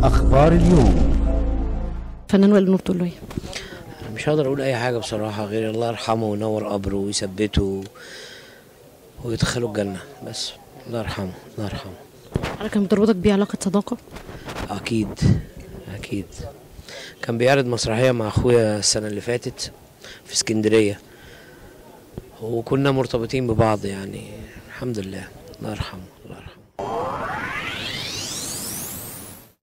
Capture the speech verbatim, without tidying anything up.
أخبار اليوم. فنان وائل نور تقول له ايه؟ مش هقدر اقول اي حاجه بصراحه غير الله يرحمه وينور قبره ويثبته ويدخله الجنه، بس الله يرحمه الله يرحمه. انا كان بتربطك بيه علاقه صداقه؟ اكيد اكيد. كان بيعرض مسرحيه مع اخويا السنه اللي فاتت في اسكندريه، وكنا مرتبطين ببعض يعني. الحمد لله، الله يرحمه الله يرحمه.